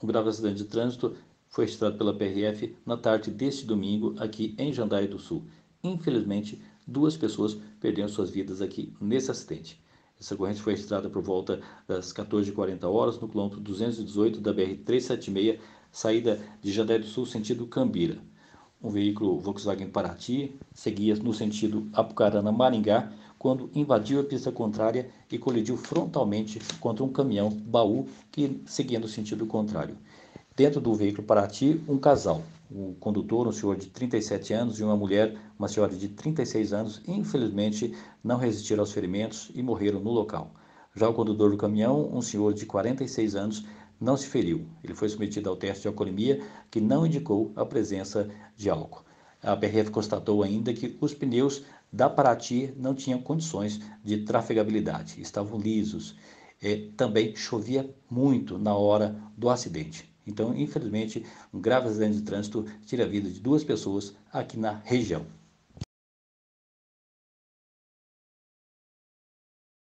Um grave acidente de trânsito foi registrado pela PRF na tarde deste domingo aqui em Jandaia do Sul. Infelizmente, 2 pessoas perderam suas vidas aqui nesse acidente. Essa ocorrência foi registrada por volta das 14h40 no quilômetro 218 da BR-376, saída de Jandaia do Sul, sentido Cambira. Um veículo Volkswagen Paraty seguia no sentido Apucarana-Maringá quando invadiu a pista contrária e colidiu frontalmente contra um caminhão baú que seguia no sentido contrário. Dentro do veículo Paraty, um casal. O condutor, um senhor de 37 anos, e uma mulher, uma senhora de 36 anos, infelizmente não resistiram aos ferimentos e morreram no local. Já o condutor do caminhão, um senhor de 46 anos, não se feriu. Ele foi submetido ao teste de alcoolemia, que não indicou a presença de álcool. A PRF constatou ainda que os pneus da Paraty não tinham condições de trafegabilidade, estavam lisos. Também chovia muito na hora do acidente. Então, infelizmente, um grave acidente de trânsito tira a vida de 2 pessoas aqui na região.